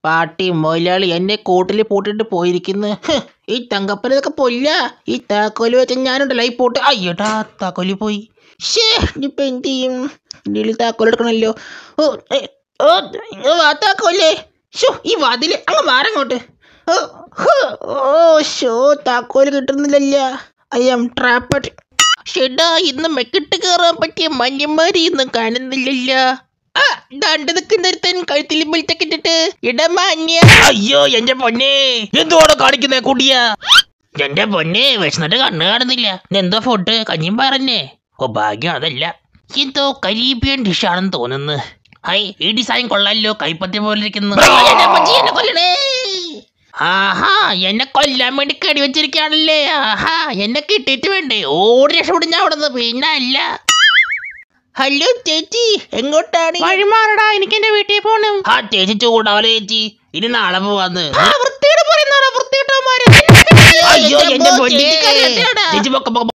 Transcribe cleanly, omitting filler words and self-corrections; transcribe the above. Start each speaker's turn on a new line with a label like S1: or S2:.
S1: പാട്ടി മൊയിലാളി എന്നെ കൂട്ടിൽ പൂട്ടിട്ട് പോയിരിക്കുന്നു. ഈ തങ്കപ്പനൊക്കെ പൊല്ല. ഈ താക്കോല് വെച്ച ഞാനുണ്ടല്ലോ ഈ പൂട്ട്. അയ്യോട്ടാ താക്കോല് പോയി. ഇനിയിപ്പോ എന്ത് ചെയ്യും? ഇന്ത്യയിൽ താക്കോൽ എടുക്കണല്ലോ. താക്കോലേ ഈ വാതില് അങ്ങ് മാറങ്ങോട്ട്. താക്കോല് കിട്ടുന്നില്ല. I am trapped. ഷെടാ ഇന്ന് മെക്കിട്ട് കയറാൻ പറ്റിയ മഞ്ഞന്മാരി ഇന്നും കാണുന്നില്ലല്ലോ. ദാണ്ട് നിൽക്കുന്നൊരുത്തൻ കഴുത്തിൽ ബെൽറ്റൊക്കെ ഇട്ടിട്ട് ഇടമാന്യ. അയ്യോ എന്റെ പൊന്നെ എന്തോടെ കാണിക്കുന്നേ കുടിയ. എന്റെ പൊന്നെ വിശന്നിട്ട് കണ്ണ് കാണുന്നില്ല. എന്തോ ഫുഡ് കഞ്ഞിയും പറഞ്ഞേ. ഓ ഭാഗ്യം അതല്ല, എന്തോ കരീബിയൻ ഡിഷാണെന്ന് തോന്നുന്നു. ഈ ഡിസൈൻ കൊള്ളാലോ, കൈപ്പത്തി പോലെ ഇരിക്കുന്നു. ആഹാ എന്നെ കൊല്ലാൻ വേണ്ടി കടി വെച്ചിരിക്കുകയാണല്ലേ. ആഹാ എന്നെ കിട്ടിയിട്ട് വേണ്ടേ ഓടി രക്ഷപ്പെടും ഞാൻ അവിടെ നിന്ന്. പിന്നെ അല്ല. ഹലോ ചേച്ചി എങ്ങോട്ടാണ്? വഴിമാറടാ, എനിക്ക് എന്റെ വീട്ടിൽ പോണം. ചേച്ചി ചൂടാവല ചേച്ചി, ഇനി നാളെ പോവാന്ന്. വൃത്തിയോട് പറയുന്ന വൃത്തിയോട്ടന്മാരെ.